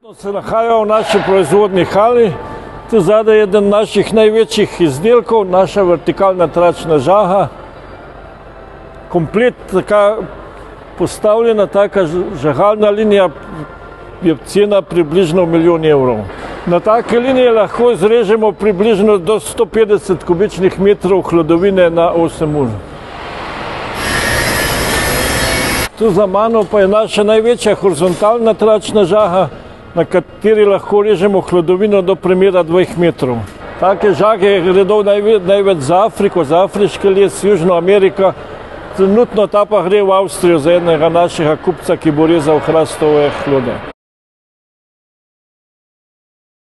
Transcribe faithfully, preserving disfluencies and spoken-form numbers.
Se nahaja v naši proizvodni hali. Tu zadaj je eden naših največjih izdelkov, naša vertikalna tračna žaga. Komplet taka postavljena, taka žagalna linija je cena približno milijon evrov. Na take linije lahko izrežemo približno do sto petdeset kubičnih metrov hlodovine na osem ur. Tu za mano pa je naša največja horizontalna tračna žaga, na kateri lahko režemo hlodovino do premera dveh metrov. Take žage gredo največ za Afriko, za afriški les, Južno Amerika. Trenutno ta pa gre v Avstrijo za enega našega kupca, ki bo rezal hrastove hlode.